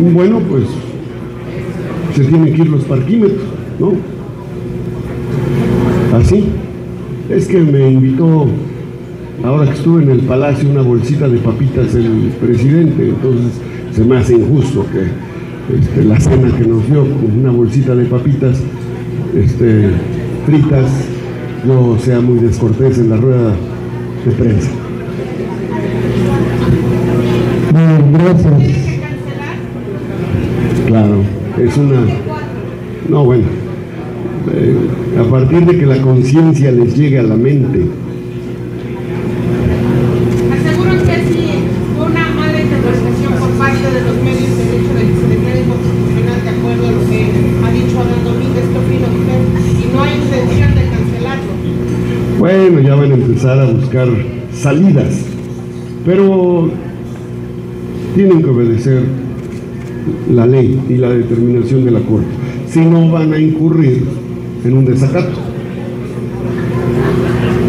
bueno, pues se tienen que ir los parquímetros, ¿no? Así. Es que me invitó, ahora que estuve en el Palacio, una bolsita de papitas el presidente, entonces se me hace injusto que la cena que nos dio con una bolsita de papitas fritas, yo sea muy descortés en la rueda de prensa. Gracias. Claro, es una... No, bueno, a partir de que la conciencia les llegue a la mente. Aseguran que sí fue una mala interpretación por parte de los medios del hecho de que se declare inconstitucional de acuerdo a lo que ha dicho Adán Domínguez. ¿Qué opina usted? Y no hay intención de cancelarlo. Bueno, ya van a empezar a buscar salidas, pero tienen que obedecer la ley y la determinación de la Corte, si no van a incurrir en un desacato.